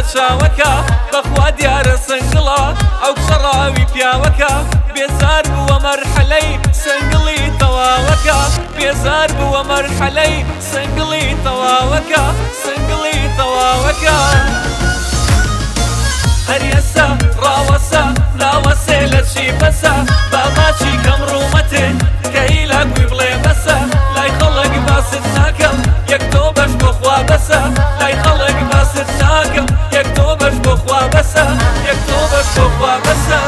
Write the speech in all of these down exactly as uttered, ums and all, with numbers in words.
چاوەکە بەخوا دیارە سنگڵە ئەو شەڕاوی پیاوەکە بێزار بووە مەرحەلەی سنگڵی تەواوەکە بێزار بووە مەرحەلەی سنگڵی تەواوەکە سنگڵی تەواوەکە هەریەسە ڕاوەسە ناوەسێ لە چی بەسە باماچی کەم ڕوومەتێ کە هیلا گوی بڵێ بەسە لای خەڵک باست ناکەم یەک تۆ بەش بۆ خوا بەسە لای خەڵک باست ناکەم یەک تۆ بەش بۆ خوا بەسە یەک تۆ بەش بۆ خوا بەسە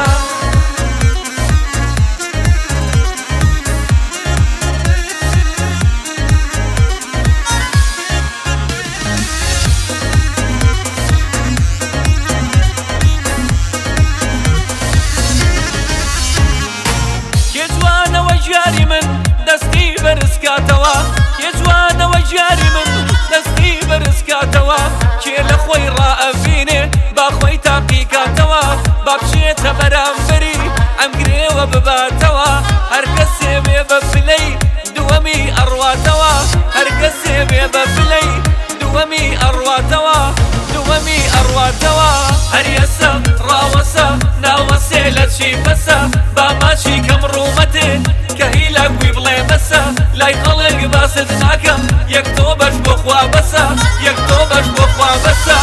جاری من دەستی بەرزکاتەوە کێ جوانەوە جاری من دەستی بەرزکاتەوە کێ لە خۆی ڕائەڤینێ با خۆی تاقیکاتەوە با بچێتە بەرامبەری ئەم گرێوە بباتەوە هەر کەسێ بێ بە پلەی دووەمی ئەڕواتەوە هەر کەسێ بێ بە پلەی دووەمی ئەڕواتەوە دووەمی ئەڕواتەوە هەریەسە ڕاوەسە ناوەسێ لە چی بەسە باماچی کەم ڕوومەتێ کە هیلا گوی بڵێ بەسە لای خەڵک باست ناکەم یەک تۆ بەش بۆ خوا بەسە یەک تۆ بەش بۆ خوا بەسە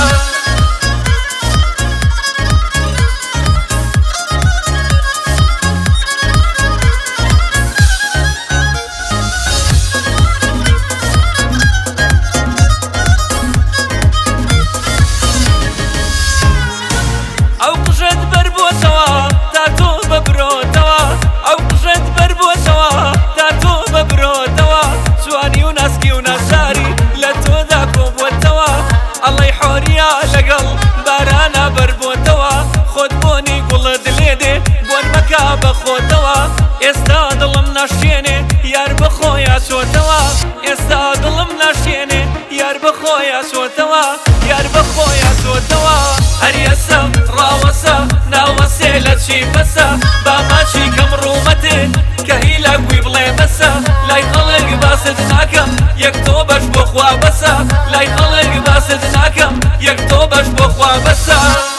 ئەو قژت بەربۆتەوە تا تۆ ببرۆتەوە ئەو قژت بەربۆتەوە تا تۆ ببرۆتەوە جوانی و ناسکی و ناساری لە تۆدا کۆبووەتەوە ئەڵەی حۆریا لەگەڵ بارانە بەربۆتەوە خۆت بۆنی گوڵت لێدێ بۆن مەکا بە خۆتەوە ئێستا دڵم ناشێنێ یار بەخۆیا چۆتەوە ئێستا دڵم ناشێنێ یار بەخۆیا چۆتەوە یار بەخۆیا چۆتەوە هەریەسە ڕاوەسە ناوەسێ لە چی بەسە باماچی کەم ڕوومەتێ کە هیلا گوی بڵێ بەسە لای خەڵک باست ناکەم یەک تۆ بەش بۆ خوا بەسە لای خەڵک باست ناکەم یەک تۆ بەش بۆ خوا بەسە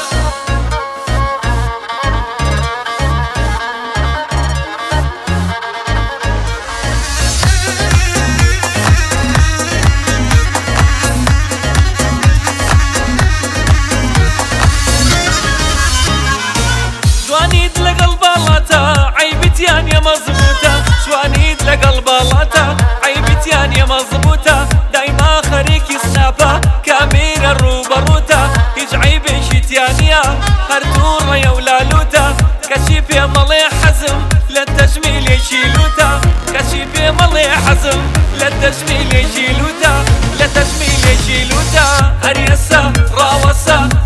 جوانیت لەگەڵ باڵاتە عەیبتیان یە مەزبووتە جوانیت لەگەڵ باڵاتە عەیبتیان یە مەزبووتە دایما خەریکی سناپە کامێرە ڕووبەڕووتە هیچ عەیبێکی تیان نییە هەر دوو ڕێیە و لالووتە کەچی پێ مەڵێ حەزم لە تەجمیلێکی لووتە کەچی پێ مەڵێ حەزم لە تەجمیلێکی لووتە لە تەجمیلێکی لووتە هەریەسە ڕاوەسە